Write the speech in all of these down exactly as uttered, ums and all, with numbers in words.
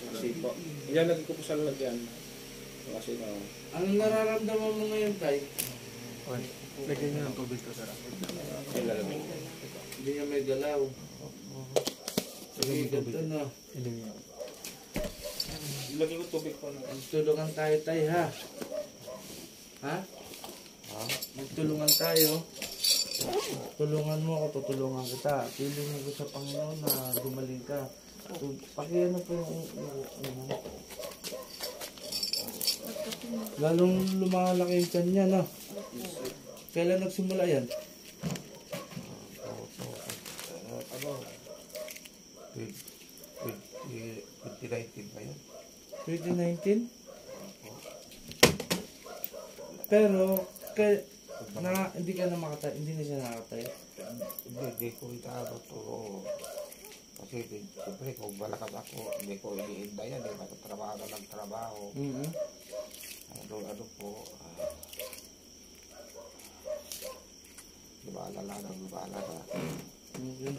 Sipo. Ilalagay ko po sa lalagyan. Kasi na... Anong nararamdaman mo ngayon, Tay? Lagyan niyo ng tubig ko, sir. Ilalagay. Hindi niya may galaw. Sige, ganito na. Ilagay ko tubig ko na. Magtulungan tayo, Tay, ha? Ha? Ha? Magtulungan tayo. Tulungan mo ako, tutulungan kita. Piling mo ko sa Panginoon na gumaling ka. Pakiano po yung... Lalong lumalaki yung tiyan niya, no? Kailan nagsimula yan? Ano? twenty nineteen ba yan? twenty nineteen? Pero, kay, na, hindi ka na makatay, hindi na siya nakatay. Hindi, hindi ko itaano to. Kasi, siyempre, kung malakas ako, hindi ko iniinda yan. Hindi matatrabaho na ng trabaho. Mm-hmm. Ano, ano po, uh, lumala lang ang lumala na. Okay.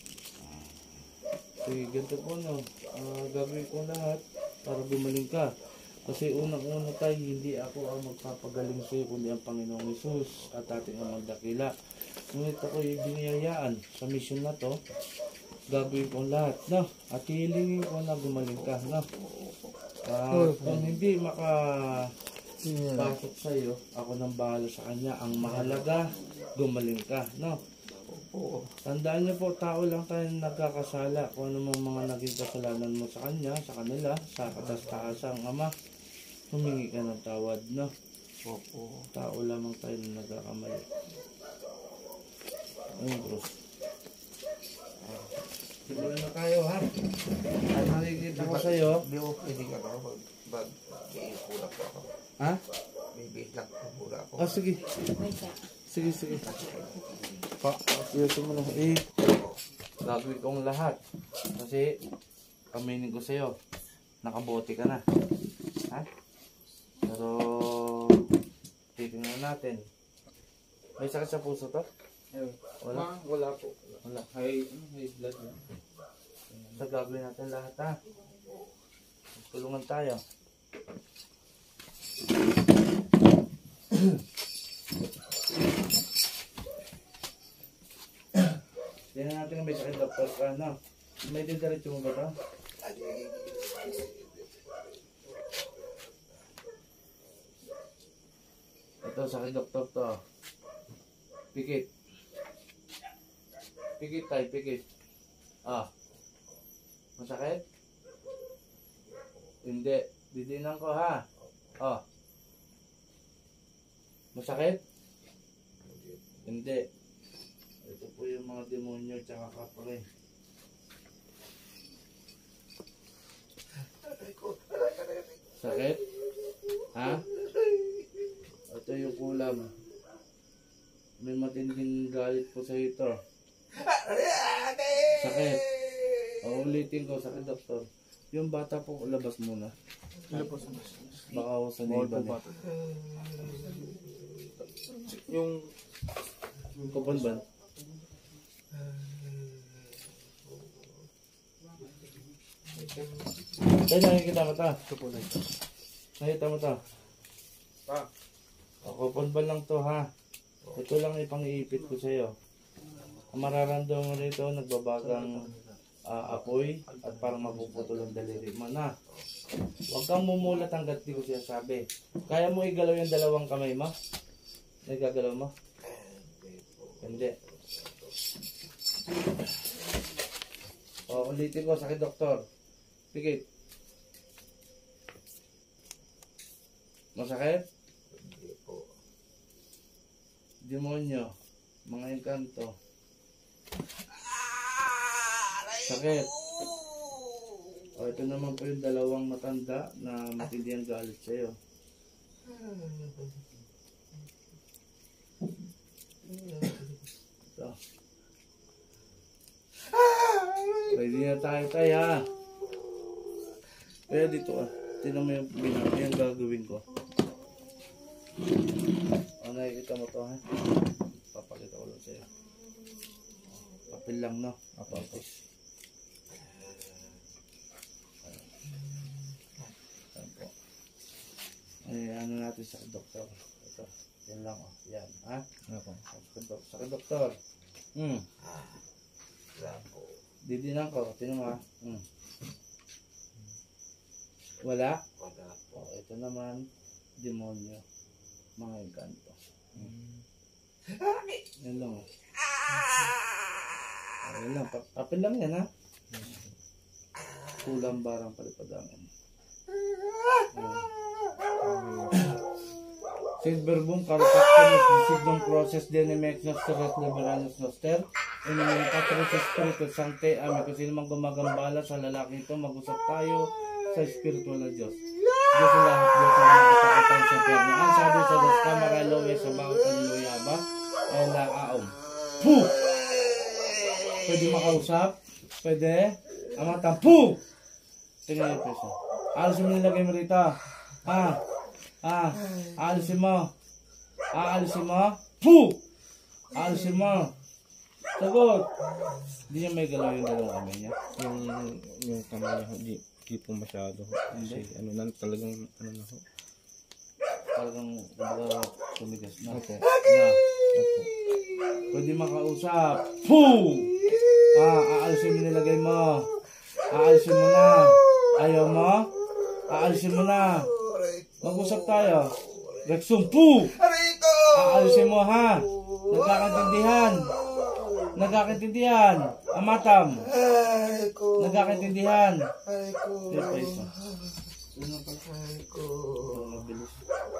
Sige, ganito po, no. Uh, gagawin ko lahat para gumaling ka. Kasi unang-una tayo, hindi ako ang magpapagaling sa iyo, kundi ang Panginoong Hesus at ating ang magdakila. Ngunit ako yung biniyayaan sa mission na to, gagawin ko lahat, no? At hilingin ko na gumaling ka, no? Uh, kung hindi makapasok sa iyo, ako nang bahala sa kanya. Ang mahalaga, gumaling ka, no? Tandaan niyo po, tao lang tayo nagkakasala. Kung ano mga naging kasalanan mo sa kanya, sa kanila, sa katas-taasang Ama, humingi ka ng tawad, no? Opo. Tao lamang tayo na nagkakamali. Ayun, bro. Simulan na tayo, ha? Ay, nakikita ko sa'yo. Hindi ko pwede ka na mag-iipulat ko ako. Ha? May lang po muna ako. Oh, sige. Sige, sige. Pa, yes mo na. Eh, gagawin kong lahat. Kasi, aminin ko sa'yo, nakabote ka na. Ha? Pero, titingnan natin. May sakit sa puso to? Wala? Wala po. Wala. High, high blood na. So, gagawin natin lahat, ha? Tulungan tayo. Tingnan natin kung may sakit, doktor ka, no? May didiretso mo ba ito? Ito, sakit, doktor to. Pikit. Pikit tayo, pikit. Ah. Masakit? Hindi. Didinan ko, ha? Ah. Masakit? Hindi. Ito po yung mga demonyo tsaka kapre. Sakit? Ha? Ito yung kulam. May matinding galit po sa ito. Sakit. O, ulitin ko, sakit, doktor. Yung bata po, labas muna. Labas mo. Baka ako sa neighbor. Yung... Kupon ba? Ay, nakikita mo ta. Nakikita mo ta. Pa. O, kupon ba lang to, ha? Ito lang ipang-iipit ko sa'yo. Ang mararamdaman mo rito, nagbabagang uh, apoy at parang mapuputol ang daliri mo na. Huwag kang mumulat hanggat di ko siya sabi. Kaya mo igalaw yung dalawang kamay mo? Nagagalaw mo? Hindi. O, ulitin ko, sakit, doktor. Pikit. Masakit? Demonyo. Mga engkanto. Sakit. O, ito naman po yung dalawang matanda na matindi ang galit sa'yo. Ito. Ready na tayo tayo, ha? Kaya dito, ah. Tinan mo yung binang yung gagawin ko. O, nakikita mo to, ha? Papakita ko lang sa'yo. Papel lang, no? Apapos. natin sa doktor. Ito. Yan lang oh. Yan. Ha? Ako. Sa doktor. Hmm. Yan po. Didinan ko. Tingnan mo ha. Hmm. Wala? Wala po. Oh, ito naman. Demonyo. Mga engkanto. Hmm. Yan lang oh. Oh, yan lang. Pa papel lang yan ha. Kulang barang palipadangan. Silver boom, carpactum, signum process, denemex, nosteres, liberanus, noster, inimin patro sa spiritu, sancte, amin, kung sino mang gumagambala sa lalaki ito, mag-usap tayo sa spiritual na Diyos. Diyos sa lahat, Diyos sa mga katakutan sa perno. Ang sabi sa Diyos, kamaralowe sa bawat kaliluyaba, ay laaom. Puh! Pwede makausap? Pwede? Amatang, puh! Tingnan yung peso. Alisin mo nilagay mo rito. Ha? Ha? Alisin mo. Aalisin mo. Puh! Alisin mo. Sagot. Hindi niya may galaw yung dalawang kamay niya. Yung, yung kamay niya, hindi, hindi po masyado. Kasi ano na, talagang, ano na ho. Talagang, kumbaga, tumigas na. Opo. Na. Opo. Pwede makausap. Puh! Ah, aalisin mo nilagay mo. Aalisin mo na. Ayaw mo? Aalisin mo na. Mag-usap tayo. Rexum, puh! Aalisin mo ha. Nagkakaintindihan. Nagkakaintindihan. Amatam. Nagkakaintindihan. Ito pa isa. Sino pa? Oh, mabilis.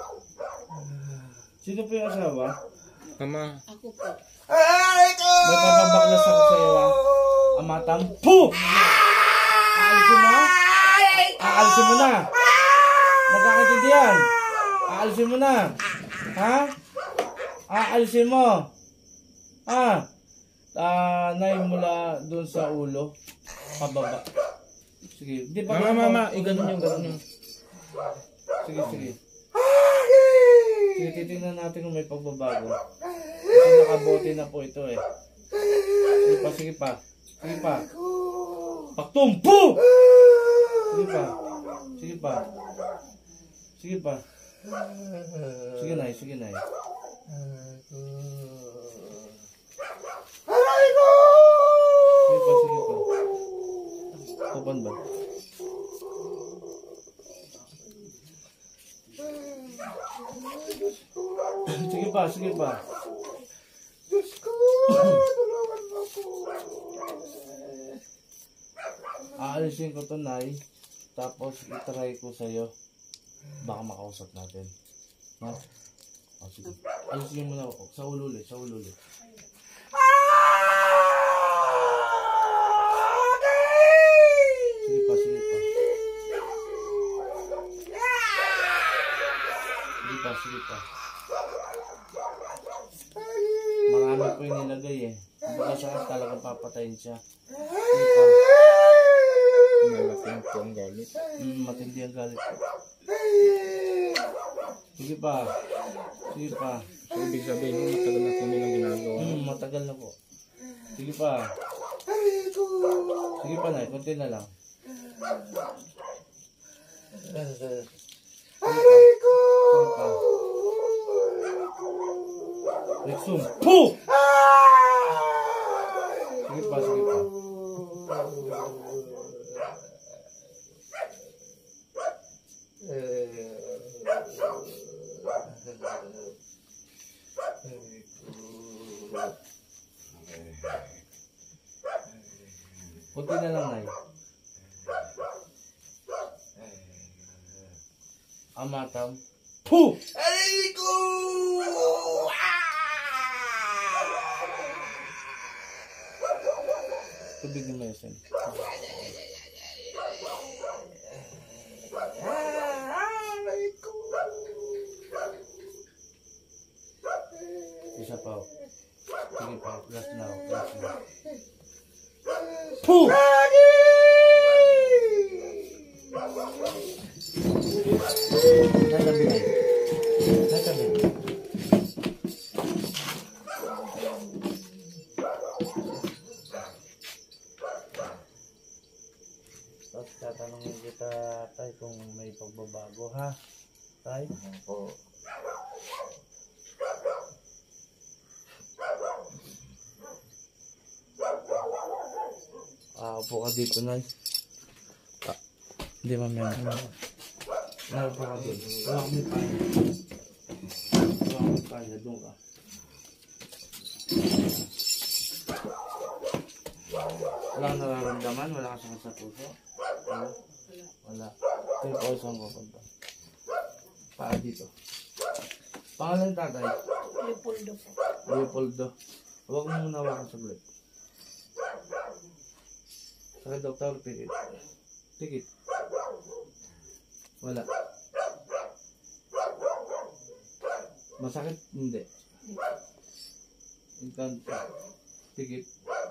Sino po yung asawa? Mama. Ako po. May papabaklas ako sa iyo ha. Amatam, puh! Aalisin mo? Aalisin mo na. Nagkakaintindihan. Aalisin mo na. Ha? Aalisin mo. Ha? Tanay mula dun sa ulo. Pababa. Sige. Di ba? Mama, mama. Eh, ganun yung, ganun yung. Sige, sige. Sige, titingnan natin kung may pagbabago. Kasi nakabote na po ito eh. Sige pa, sige pa. Sige pa. Paktumpo! Sige pa. Sige pa. Sige pa. Sige na, sige na. Sige pa, sige pa. Tuban ba? Sige pa, sige pa. Aalisin ko to, Nay. Tapos itry ko sa'yo. Baka makausap natin. Ha? O, sige. Alisin mo na ako. Sa ulo ulit, sa ulo ulit. Sige pa, sige pa. Sige pa, sige pa. Marami po yung nilagay eh. Baka saan talagang papatayin siya. Sige pa. Malaking po ang galit. Mm, matindi ang galit ko. Sige pa. Sige pa. So, ibig sabihin, matagal na po nilang ginagawa. Mm, matagal na po. Sige pa. Sige pa na, konti na lang. Sige pa. Sige pa. Rexum. Puh! Sige pa, sige pa. Kunti na lang, Nay. Amatam. Puh! Tubig na mesin. Isa pa. Sige pa. Last na. Last na. Puh! Natabi na. Natabi. Tapos tatanungin kita tayo kung may pagbabago ha. Tay? Opo. Ah, upo ka dito, Nay. Ah, hindi, mamaya na. Nay, upo ka dito. Wala kami panya. Wala kami panya. Doon ka. Wala kang nararamdaman? Wala ka sakit sa puso? Wala? Wala. Ito yung pawis ang pupunta. Paa dito. Pangalan ng tatay? Leopoldo po. Leopoldo. Huwag mo muna hawakan saglit. Sakit, doktor. Pikit. Pikit. Wala. Masakit? Hindi. Inkanto. Pikit.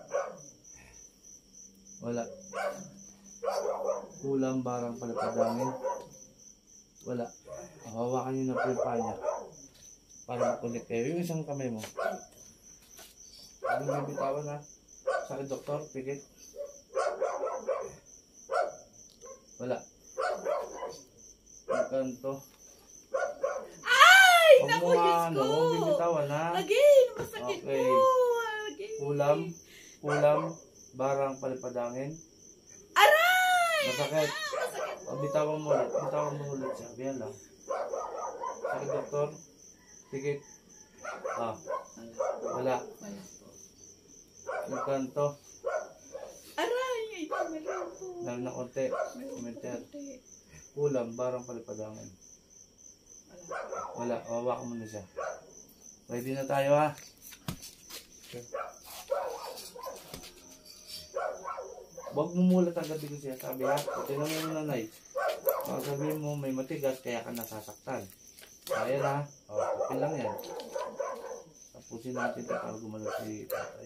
Wala. Kulang barang palapadangin. Wala. Hawakan nyo na po yung paa niya. Para makulit kayo. Yung isang kamay mo. Huwag mo bitawan ha. Sakit, doktor. Pikit. Wala. Inkanto. Ay! Huwag Naku, mo nga, Diyos ano, ko! huwag mo bitawan ha. Again! Masakit Okay. po! Again. Kulam. Kulam. Barang palipadangin. Aray! Masakit. Masakit. O, bitawan mo ulit. Bitawan mo ulit siya. Biyan lang. Sakit, doktor. Pikit. Ah. Wala. Inkanto. Aray! Ay, meron po. Lalo na konti. Kuminter. Kulam. Barang palipadangin. Wala. Hawakan mo na siya. Ready na tayo ha. Huwag mo mulat ang gabi ko siya. Sabi ha. Ito na mo nanay. Baka sabihin mo may matigas kaya ka nasasaktan. Kaya na. O, okay lang yan. Tapusin natin ito para gumalo si tatay.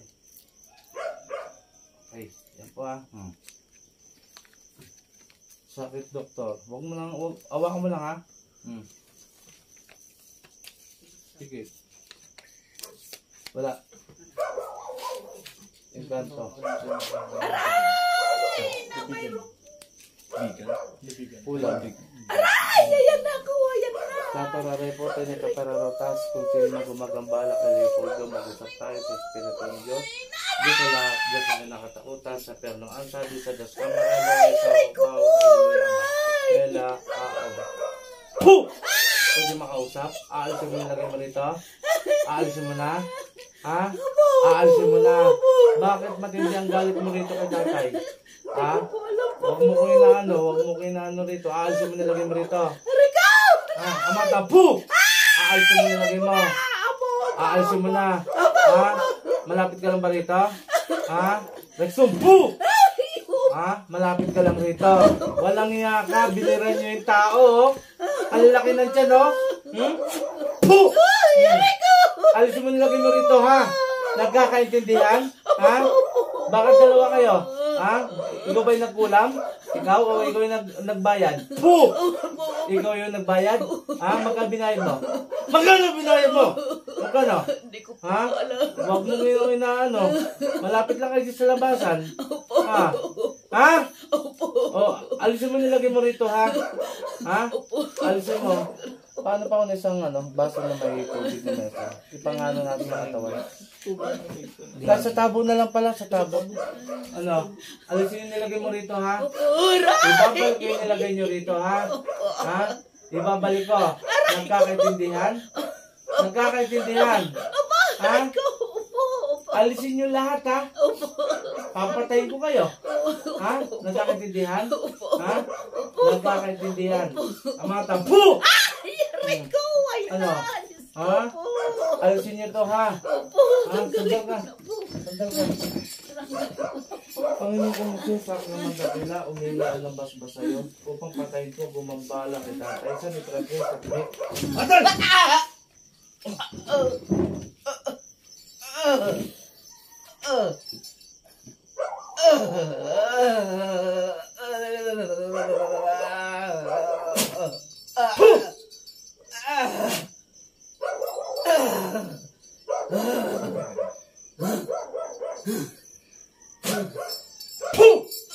Okay. Yan po ha. Hmm. Sakit, doktor. Huwag mo lang. Huwag, awakan mo lang ha. Hmm. Sige. Wala. Inkanto. Ay! Na mayroon. Bigan. Ulam. Aray! Ayan na ako! Ayan na! Tatarare po tayo ni Kapararotas kung sino na gumagambala kay Leopoldo. Mag-usap tayo sa Espiritu ng Diyos. Dito sa lahat, Diyos na nakatakutan sa pernong ansa, di sa Das Camarano, sa Pao, Ela, Ao. Puh! Pwede makausap? Aalisin mo nilagay mo rito? Aalisin mo na? Ha? Aalisin mo na? Bakit matindi ang galit mo rito kay tatay? Ha? Huwag mo ko inaano, huwag mo ko inaano rito. Aalisin mo nilagay mo rito. Ha? Amata, puh! Aalisin mo nilagay mo. Aalisin mo na. Ha? Malapit ka lang ba rito? Ha? Rexum, puh! Ha? Malapit ka lang rito. Walang iya ka, biliran nyo yung tao. Ang laki ng tiyan, no? Hmm? Puh! Hmm. Alisin mo nilagay mo rito, ha? Nagkakaintindihan? Ha? Bakit dalawa kayo? Ha? Ikaw ba yung nagkulam? Ikaw o ikaw yung nag nagbayad? Puh! Ikaw yung nagbayad? Ha? Magkano binayad mo? Magkano binayad mo? Magkano? Hindi ko po Ha? alam. Huwag mo ngayon inaano. Malapit lang kayo sa labasan. Ha? Ha? O, alisin mo nilagay mo rito, ha? Ha? Alisin mo. Paano pa kung isang ano, baso na may tubig na meron? Ipangano natin ang katawan. Sa tabo na lang pala, sa tabo. Ano? Alisin yung nilagay mo rito, ha? Ibabalik yung nilagay nyo rito, ha? Ha? Ibabalik ko. Nagkakaintindihan? Nagkakaintindihan? Ha? Alisin nyo lahat, ha? Papatayin ko kayo. Ha? Nagkakaintindihan? Ha? Nagkakaintindihan. Ang mga tampu! Aray ko! Ayan Ano? na! Diyos ko Ha? po! Alisin nyo to, ha? Opo! Ha? Sandal ka. Sandal ka. Panginoon kong Jesus, sa aking mga dakila, umila ang basbas sa iyo, upang patayin ko, gumambala kay tatay. Sa ni Trapez, sa Pibik. Atal!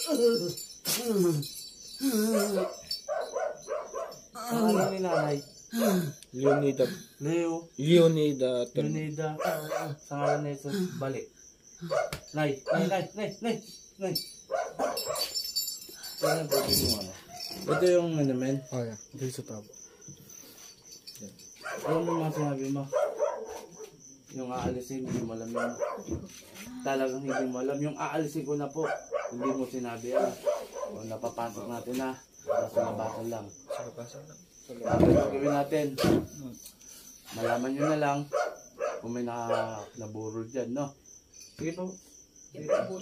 Ano ni nanay? Leonida. Leo, Leonida. Leonida, sa ngalan ni Jesus, balik. Nay, nay, nay, nay, nay, nay. Ito na po yung ano. Ito yung ano men. Oh, yeah. Dito sa tabo. Ano yung mga sinabi mo? Yung aalisin, hindi mo alam yun. Talagang hindi mo alam. Yung aalisin ko na po, hindi mo sinabi yan. O napapasok natin na. Tapos nabasan lang. Sa kapasan lang. Tapos gagawin natin. Malaman nyo na lang kung may na, naburol dyan, no? Sige po. Sige po.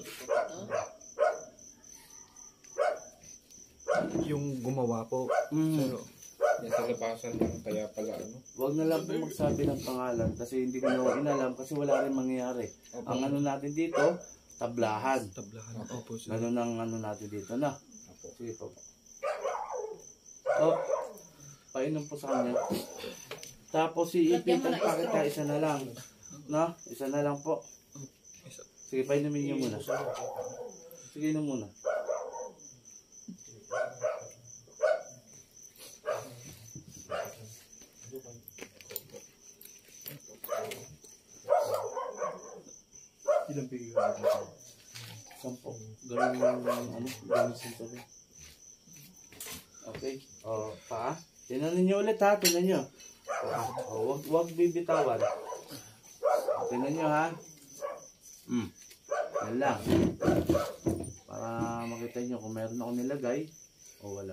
Yung gumawa po. Mm. Pero, yan sa labasan lang. Kaya pala ano. Huwag na lang po magsabi ng pangalan kasi hindi ko na inalam kasi wala rin mangyayari. Opo. Ang ano natin dito, tablahan. Tablahan. Opo, sir. Ganun ang ano natin dito na. Opo. Sige po. Oh, painom po sa kanya. Tapos si ipitan pa kita, isa na lang. No? Isa na lang po. Sige, painumin niyo muna. Sige, inom muna. Ilang bigay ko dito? Sampo. Gawin mo yung ano, gawin sa sabi. Okay. O, pa. Tinan ninyo ulit ha, tinan nyo. O, wag, wag bibitawan. Tinan nyo ha. Hmm. Yan lang. Para makita nyo kung meron ako nilagay o wala.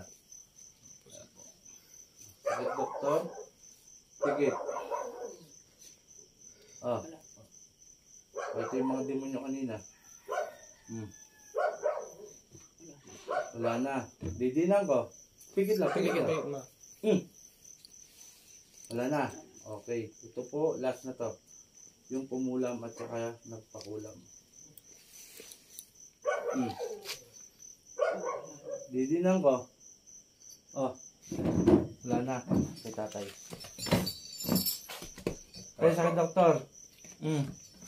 Sige, doktor. Sige. Ah. Ito yung mga demonyo kanina. Hmm. Wala na. Didinan ko. Pigit lang, pigit lang. Hmm. Wala na. Okay. Ito po, last na to. Yung pumulam at saka nagpakulam. Hmm. Didinan ko. Oh. Wala na. Kay tatay. Ay, sakit doktor. Hmm.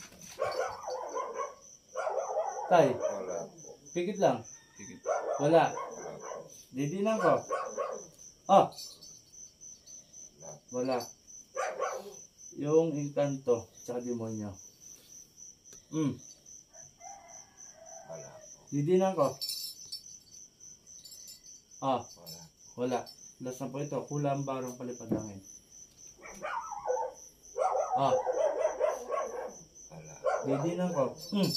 Tay, Wala. pigit lang. Pigit. Wala. Didinan ko. Oh. Wala. Yung inkanto, tsaka demonyo. Hmm. Wala. Didinan ko. Ah, Wala. wala. Last na po ito. Kulang barong palipadangin. Ah, Wala. didinan ko. Hmm.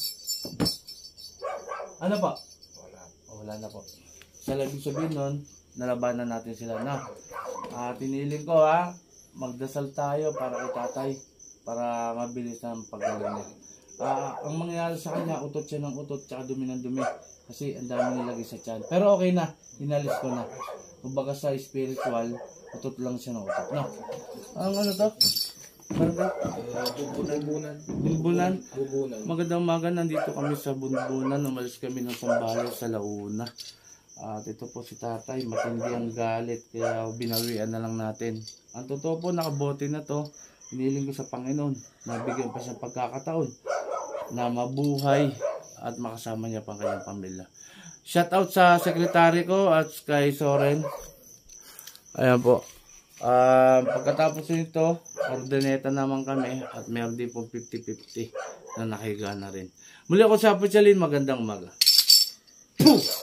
Ano pa? Wala. Oh, wala na po. Sa labing sabihin nun, nalabanan natin sila na. Ah, tiniling ko ha, magdasal tayo para kay tatay, para mabilis ang paggaling niya. Ah, ang mangyayari sa kanya, utot siya ng utot, tsaka dumi ng dumi. Kasi ang dami nilagay sa tiyan. Pero okay na, hinalis ko na. Kumbaga sa spiritual, utot lang siya ng utot. No? Ang ano to? Ano to? Bubunan. Bunbunan. Bubunan. Magandang umaga, nandito kami sa Bunbunan. Umalis kami ng Sambales sa Launa. At ito po si tatay, matindi ang galit, kaya binawian na lang natin. Ang totoo po, nakabote na to. Hiniling ko sa Panginoon, nabigyan pa siya pagkakataon na mabuhay at makasama niya pang kanyang pamilya. Shout out sa sekretary ko at kay Soren. Ayan po. Uh, pagkatapos nito, ordineta naman kami at meron din po fifty fifty na nakahiga na rin. Muli ako sa Puchalin, magandang umaga. Puh!